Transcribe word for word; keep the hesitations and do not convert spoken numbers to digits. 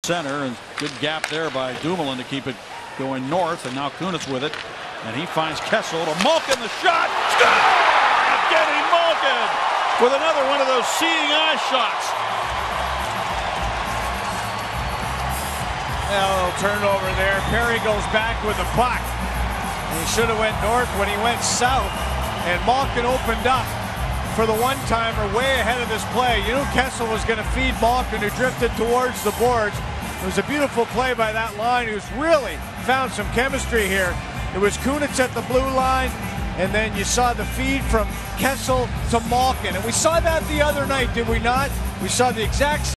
center, and good gap there by Dumoulin to keep it going north, and now Kunitz with it, and he finds Kessel to Malkin, the shot, score! Evgeny Malkin with another one of those seeing eye shots. Now turnover there. Perry goes back with the puck. He should have went north when he went south, and Malkin opened up for the one-timer way ahead of this play. You knew Kessel was going to feed Malkin, who drifted towards the boards. It was a beautiful play by that line, who's really found some chemistry here. It was Kunitz at the blue line, and then you saw the feed from Kessel to Malkin. And we saw that the other night, did we not? We saw the exact